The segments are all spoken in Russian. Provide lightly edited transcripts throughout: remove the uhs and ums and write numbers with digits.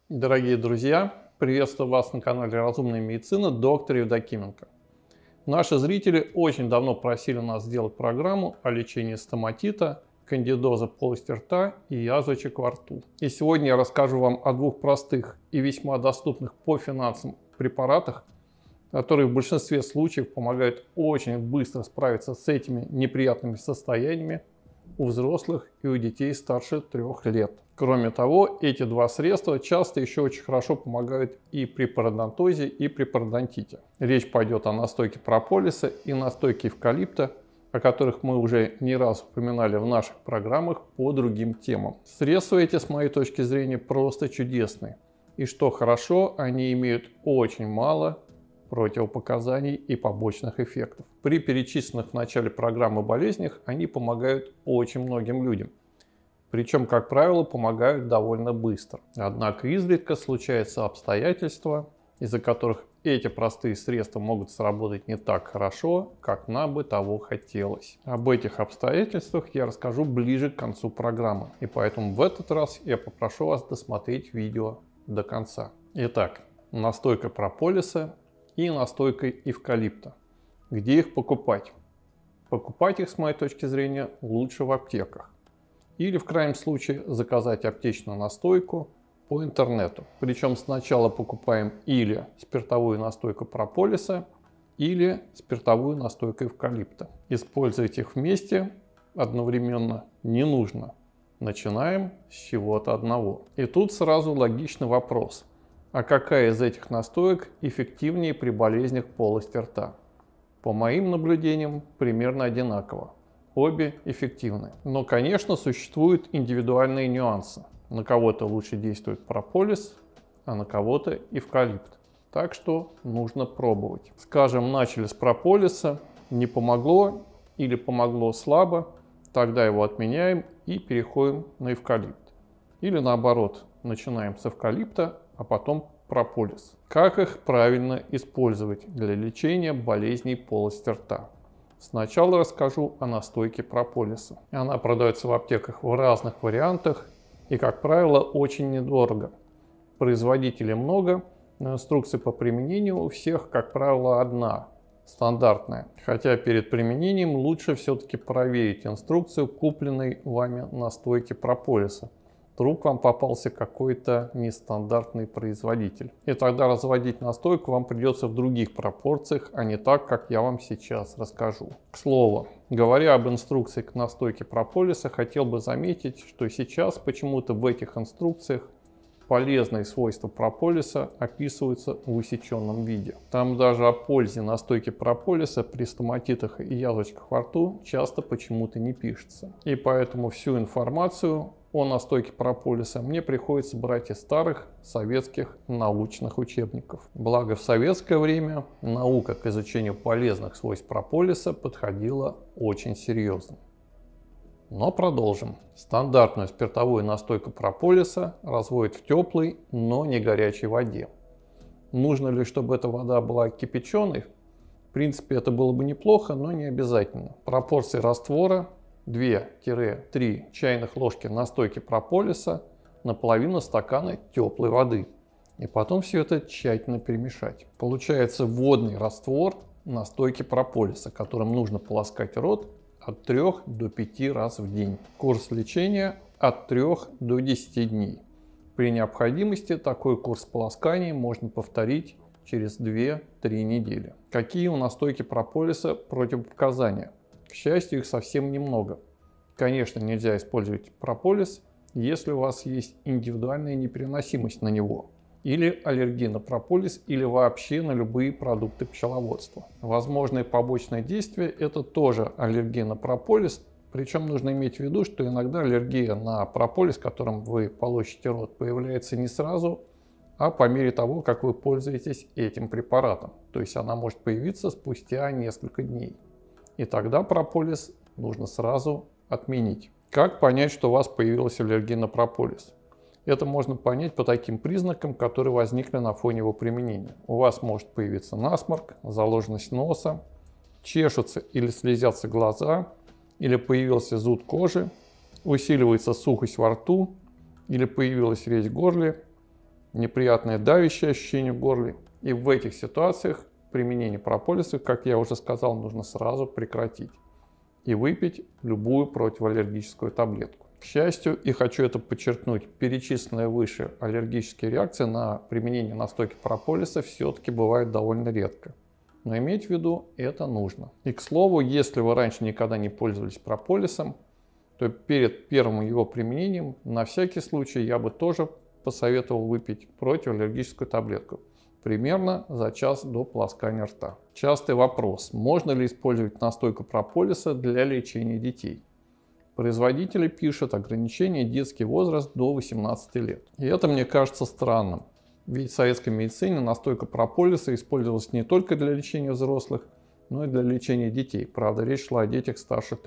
Дорогие друзья, приветствую вас на канале Разумная медицина, доктор Евдокименко. Наши зрители очень давно просили нас сделать программу о лечении стоматита, кандидоза полости рта и язвочек во рту. И сегодня я расскажу вам о двух простых и весьма доступных по финансам препаратах, которые в большинстве случаев помогают очень быстро справиться с этими неприятными состояниями у взрослых и у детей старше 3 лет. Кроме того, эти два средства часто еще очень хорошо помогают и при пародонтозе, и при пародонтите. Речь пойдет о настойке прополиса и настойке эвкалипта, о которых мы уже не раз упоминали в наших программах по другим темам. Средства эти, с моей точки зрения, просто чудесные. И что хорошо, они имеют очень мало противопоказаний и побочных эффектов. При перечисленных в начале программы болезнях они помогают очень многим людям. Причем, как правило, помогают довольно быстро. Однако изредка случаются обстоятельства, из-за которых эти простые средства могут сработать не так хорошо, как нам бы того хотелось. Об этих обстоятельствах я расскажу ближе к концу программы. И поэтому в этот раз я попрошу вас досмотреть видео до конца. Итак, настойка прополиса и настойка эвкалипта. Где их покупать? Покупать их, с моей точки зрения, лучше в аптеках. Или в крайнем случае заказать аптечную настойку по интернету. Причем сначала покупаем или спиртовую настойку прополиса, или спиртовую настойку эвкалипта. Использовать их вместе одновременно не нужно. Начинаем с чего-то одного. И тут сразу логичный вопрос. А какая из этих настоек эффективнее при болезнях полости рта? По моим наблюдениям, примерно одинаково. Обе эффективны. Но, конечно, существуют индивидуальные нюансы. На кого-то лучше действует прополис, а на кого-то эвкалипт. Так что нужно пробовать. Скажем, начали с прополиса, не помогло или помогло слабо, тогда его отменяем и переходим на эвкалипт. Или наоборот, начинаем с эвкалипта, а потом прополис. Как их правильно использовать для лечения болезней полости рта? Сначала расскажу о настойке прополиса. Она продается в аптеках в разных вариантах и, как правило, очень недорого. Производителей много, но инструкция по применению у всех, как правило, одна, стандартная. Хотя перед применением лучше все-таки проверить инструкцию купленной вами настойки прополиса. Вдруг вам попался какой-то нестандартный производитель. И тогда разводить настойку вам придется в других пропорциях, а не так, как я вам сейчас расскажу. К слову, говоря об инструкции к настойке прополиса, хотел бы заметить, что сейчас почему-то в этих инструкциях полезные свойства прополиса описываются в усеченном виде. Там даже о пользе настойки прополиса при стоматитах и язвочках во рту часто почему-то не пишется. И поэтому всю информацию о настойке прополиса мне приходится брать из старых советских научных учебников. Благо в советское время наука к изучению полезных свойств прополиса подходила очень серьезно. Но продолжим. Стандартную спиртовую настойку прополиса разводят в теплой, но не горячей воде. Нужно ли, чтобы эта вода была кипяченой? В принципе, это было бы неплохо, но не обязательно. Пропорции раствора 2-3 чайных ложки настойки прополиса на половину стакана теплой воды. И потом все это тщательно перемешать. Получается водный раствор настойки прополиса, которым нужно полоскать рот от 3 до 5 раз в день. Курс лечения от 3 до 10 дней. При необходимости такой курс полосканий можно повторить через 2-3 недели. Какие у настойки прополиса противопоказания? К счастью, их совсем немного. Конечно, нельзя использовать прополис, если у вас есть индивидуальная непереносимость на него, или аллергия на прополис, или вообще на любые продукты пчеловодства. Возможные побочные действия – это тоже аллергия на прополис, причем нужно иметь в виду, что иногда аллергия на прополис, которым вы полощете рот, появляется не сразу, а по мере того, как вы пользуетесь этим препаратом. То есть она может появиться спустя несколько дней. И тогда прополис нужно сразу отменить. Как понять, что у вас появилась аллергия на прополис? Это можно понять по таким признакам, которые возникли на фоне его применения. У вас может появиться насморк, заложенность носа, чешутся или слезятся глаза, или появился зуд кожи, усиливается сухость во рту, или появилась резь в горле, неприятное давящее ощущение в горле. И в этих ситуациях применение прополиса, как я уже сказал, нужно сразу прекратить и выпить любую противоаллергическую таблетку. К счастью, и хочу это подчеркнуть, перечисленные выше аллергические реакции на применение настойки прополиса все-таки бывают довольно редко. Но иметь в виду это нужно. И к слову, если вы раньше никогда не пользовались прополисом, то перед первым его применением на всякий случай я бы тоже посоветовал выпить противоаллергическую таблетку. Примерно за час до полоскания рта. Частый вопрос: можно ли использовать настойку прополиса для лечения детей? Производители пишут ограничение детский возраст до 18 лет. И это мне кажется странным. Ведь в советской медицине настойка прополиса использовалась не только для лечения взрослых, но и для лечения детей. Правда, речь шла о детях старше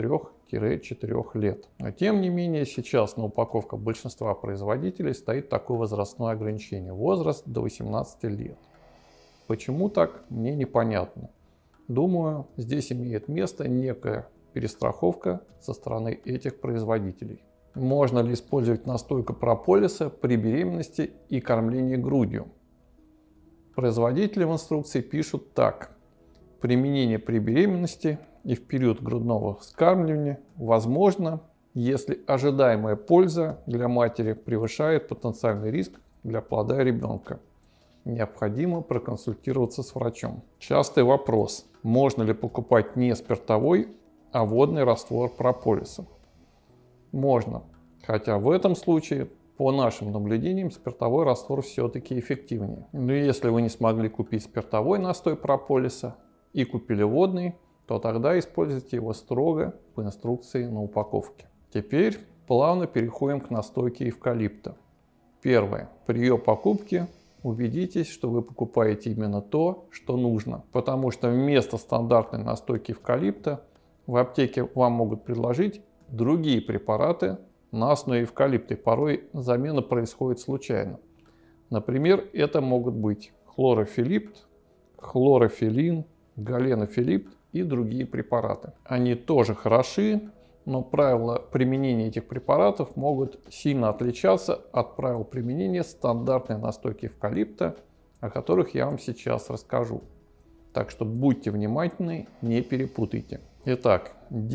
3-4 лет. Но тем не менее, сейчас на упаковках большинства производителей стоит такое возрастное ограничение. Возраст до 18 лет. Почему так, мне непонятно. Думаю, здесь имеет место некая перестраховка со стороны этих производителей. Можно ли использовать настойку прополиса при беременности и кормлении грудью? Производители в инструкции пишут так. Применение при беременности и в период грудного вскармливания возможно, если ожидаемая польза для матери превышает потенциальный риск для плода ребенка. Необходимо проконсультироваться с врачом. Частый вопрос: можно ли покупать не спиртовой, а водный раствор прополиса? Можно, хотя в этом случае, по нашим наблюдениям, спиртовой раствор все-таки эффективнее. Но если вы не смогли купить спиртовой настой прополиса и купили водный, то тогда используйте его строго по инструкции на упаковке. Теперь плавно переходим к настойке эвкалипта. Первое. При ее покупке убедитесь, что вы покупаете именно то, что нужно, потому что вместо стандартной настойки эвкалипта в аптеке вам могут предложить другие препараты на основе эвкалипта, и порой замена происходит случайно. Например, это могут быть хлорофилипт, хлорофилин, галенофилипт и другие препараты. Они тоже хороши, но правила применения этих препаратов могут сильно отличаться от правил применения стандартной настойки эвкалипта, о которых я вам сейчас расскажу. Так что будьте внимательны, не перепутайте. Итак,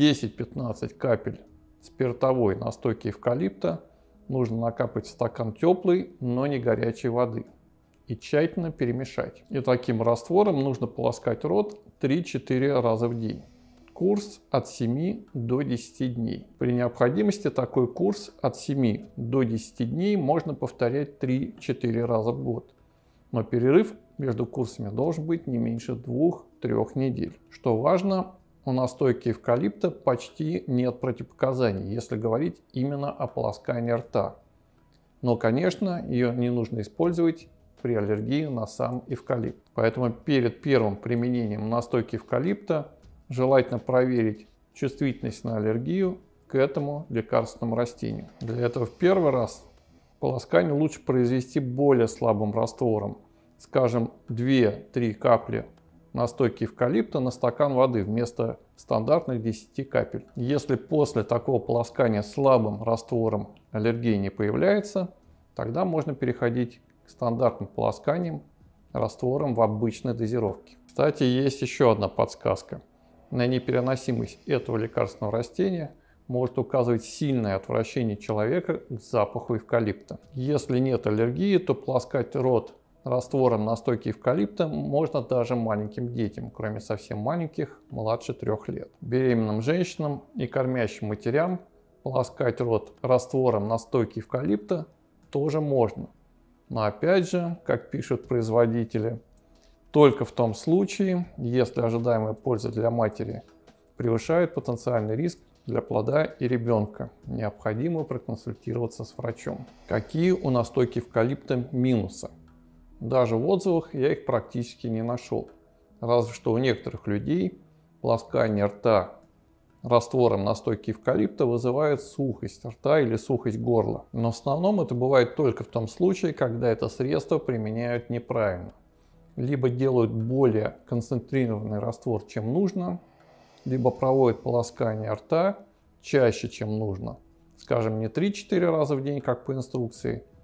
10-15 капель спиртовой настойки эвкалипта нужно накапать в стакан теплой, но не горячей воды и тщательно перемешать. И таким раствором нужно полоскать рот 3-4 раза в день. Курс от 7 до 10 дней. При необходимости такой курс от 7 до 10 дней можно повторять 3-4 раза в год. Но перерыв между курсами должен быть не меньше 2-3 недель. Что важно, у настойки эвкалипта почти нет противопоказаний, если говорить именно о полоскании рта. Но, конечно, ее не нужно использовать при аллергии на сам эвкалипт. Поэтому перед первым применением настойки эвкалипта желательно проверить чувствительность на аллергию к этому лекарственному растению. Для этого в первый раз полоскание лучше произвести более слабым раствором, скажем, 2-3 капли настойки эвкалипта на стакан воды вместо стандартных 10 капель. Если после такого полоскания слабым раствором аллергия не появляется, тогда можно переходить к стандартным полосканиям раствором в обычной дозировке. Кстати, есть еще одна подсказка. На непереносимость этого лекарственного растения может указывать сильное отвращение человека к запаху эвкалипта. Если нет аллергии, то полоскать рот раствором настойки эвкалипта можно даже маленьким детям, кроме совсем маленьких, младше 3 лет. Беременным женщинам и кормящим матерям полоскать рот раствором настойки эвкалипта тоже можно. Но опять же, как пишут производители, только в том случае, если ожидаемая польза для матери превышает потенциальный риск для плода и ребенка. Необходимо проконсультироваться с врачом. Какие у настойки эвкалипта минусы? Даже в отзывах я их практически не нашел. Разве что у некоторых людей полоскание рта раствором настойки эвкалипта вызывает сухость рта или сухость горла. Но в основном это бывает только в том случае, когда это средство применяют неправильно. Либо делают более концентрированный раствор, чем нужно, либо проводят полоскание рта чаще, чем нужно. Скажем, не 3-4 раза в день, как по инструкции,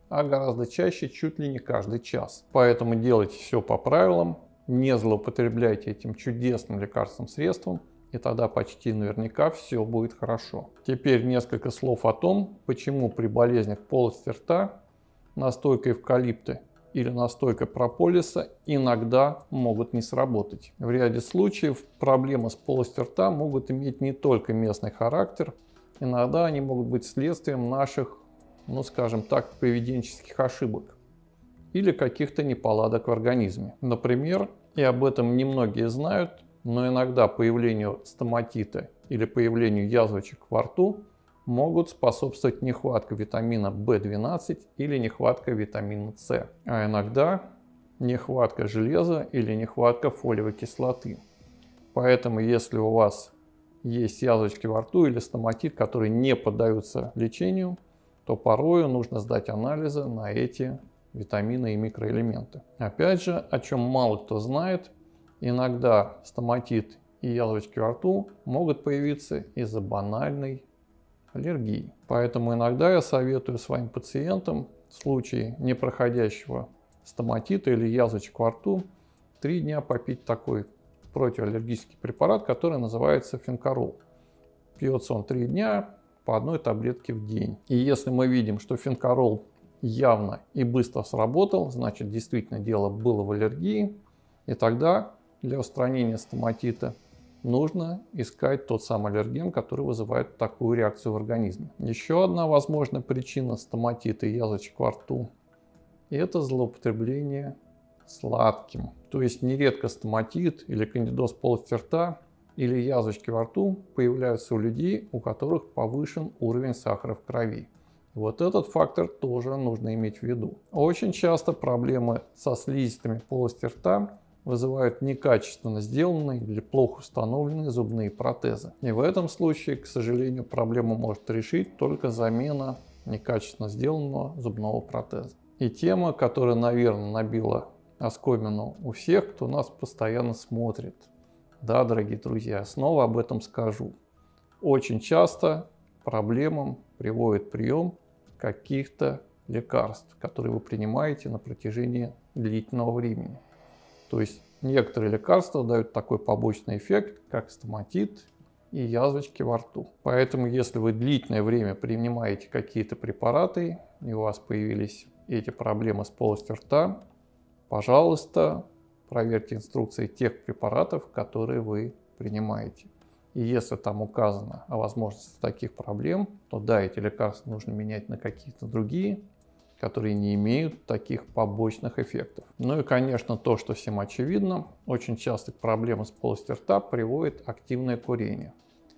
а гораздо чаще, чуть ли не каждый час. Поэтому делайте все по правилам, не злоупотребляйте этим чудесным лекарственным средством, и тогда почти наверняка все будет хорошо. Теперь несколько слов о том, почему при болезнях полости рта настойка эвкалипта или настойка прополиса иногда могут не сработать. В ряде случаев проблемы с полостью рта могут иметь не только местный характер, иногда они могут быть следствием наших, ну скажем так, поведенческих ошибок или каких-то неполадок в организме. Например, и об этом немногие знают, но иногда появлению стоматита или появлению язвочек во рту могут способствовать нехватка витамина В12 или нехватка витамина С, а иногда нехватка железа или нехватка фолиевой кислоты. Поэтому если у вас есть язвочки во рту или стоматит, которые не поддаются лечению, то порою нужно сдать анализы на эти витамины и микроэлементы. Опять же, о чем мало кто знает, иногда стоматит и язвочки во рту могут появиться из-за банальной аллергии. Поэтому иногда я советую своим пациентам в случае непроходящего стоматита или язвочек во рту 3 дня попить такой противоаллергический препарат, который называется фенкарол. Пьется он 3 дня по 1 таблетке в день. И если мы видим, что фенкарол явно и быстро сработал, значит действительно дело было в аллергии, и тогда для устранения стоматита нужно искать тот самый аллерген, который вызывает такую реакцию в организме. Еще одна возможная причина стоматита и язвочек во рту – это злоупотребление сладким. То есть нередко стоматит или кандидоз полости рта или язвочки во рту появляются у людей, у которых повышен уровень сахара в крови. Вот этот фактор тоже нужно иметь в виду. Очень часто проблемы со слизистыми полости рта вызывают некачественно сделанные или плохо установленные зубные протезы. И в этом случае, к сожалению, проблему может решить только замена некачественно сделанного зубного протеза. И тема, которая, наверное, набила оскомину у всех, кто нас постоянно смотрит. Да, дорогие друзья, снова об этом скажу. Очень часто проблемам приводит прием каких-то лекарств, которые вы принимаете на протяжении длительного времени. То есть некоторые лекарства дают такой побочный эффект, как стоматит и язвочки во рту. Поэтому, если вы длительное время принимаете какие-то препараты, и у вас появились эти проблемы с полостью рта, пожалуйста, проверьте инструкции тех препаратов, которые вы принимаете. И если там указано о возможности таких проблем, то да, эти лекарства нужно менять на какие-то другие, которые не имеют таких побочных эффектов. Ну и, конечно, то, что всем очевидно, очень часто к проблемам с полостью рта приводит активное курение.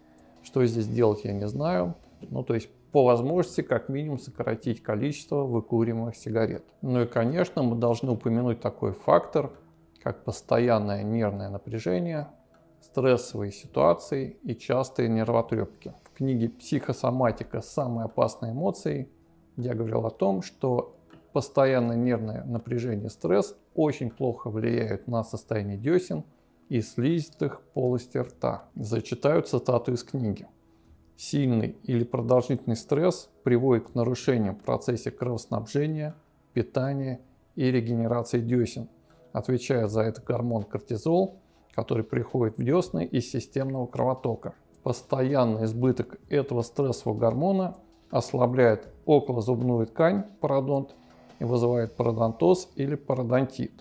Что здесь делать, я не знаю. Ну, то есть, по возможности, как минимум, сократить количество выкуриваемых сигарет. Ну и, конечно, мы должны упомянуть такой фактор, как постоянное нервное напряжение, стрессовые ситуации и частые нервотрепки. В книге «Психосоматика. Самые опасные эмоции» я говорил о том, что постоянное нервное напряжение и стресс очень плохо влияют на состояние десен и слизистых полости рта. Зачитаю цитату из книги. Сильный или продолжительный стресс приводит к нарушениям в процессе кровоснабжения, питания и регенерации десен. Отвечает за это гормон кортизол, который приходит в десны из системного кровотока. Постоянный избыток этого стрессового гормона ослабляет околозубную ткань, пародонт, и вызывает пародонтоз или пародонтит.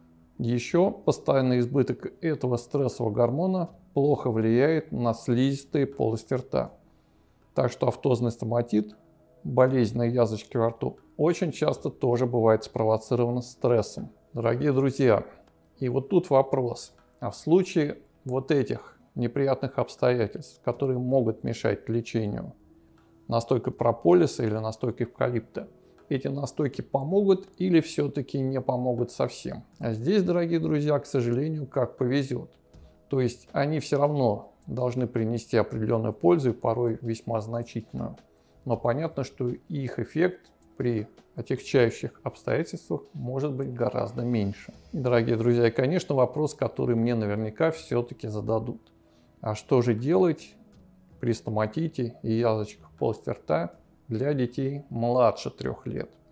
Еще постоянный избыток этого стрессового гормона плохо влияет на слизистые полости рта. Так что афтозный стоматит, болезненные язвочки во рту, очень часто тоже бывает спровоцировано стрессом. Дорогие друзья, и вот тут вопрос. А в случае вот этих неприятных обстоятельств, которые могут мешать лечению, настойка прополиса или настойка эвкалипта, эти настойки помогут или все-таки не помогут совсем? А здесь, дорогие друзья, к сожалению, как повезет. То есть они все равно должны принести определенную пользу и порой весьма значительную. Но понятно, что их эффект при отягчающих обстоятельствах может быть гораздо меньше. Дорогие друзья, и, конечно, вопрос, который мне наверняка все-таки зададут. А что же делать при стоматите и язвочках полости рта для детей младше 3 лет?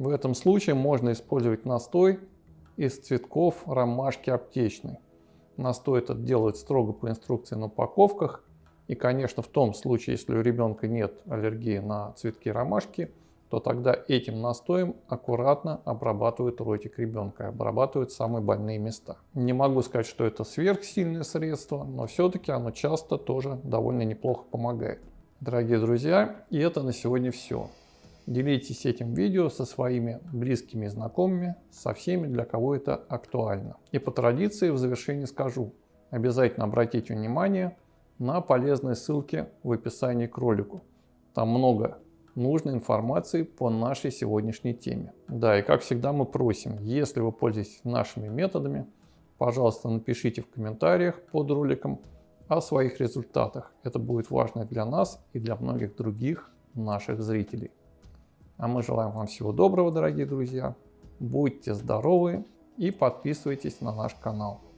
В этом случае можно использовать настой из цветков ромашки аптечной. Настой этот делают строго по инструкции на упаковках. И, конечно, в том случае, если у ребенка нет аллергии на цветки ромашки, то тогда этим настоем аккуратно обрабатывают ротик ребенка, обрабатывают самые больные места. Не могу сказать, что это сверхсильное средство, но все-таки оно часто тоже довольно неплохо помогает. Дорогие друзья, и это на сегодня все. Делитесь этим видео со своими близкими и знакомыми, со всеми, для кого это актуально. И по традиции в завершении скажу, обязательно обратите внимание на полезные ссылки в описании к ролику. Там много нужной информации по нашей сегодняшней теме. Да, и как всегда мы просим, если вы пользуетесь нашими методами, пожалуйста, напишите в комментариях под роликом о своих результатах. Это будет важно для нас и для многих других наших зрителей. А мы желаем вам всего доброго, дорогие друзья. Будьте здоровы и подписывайтесь на наш канал.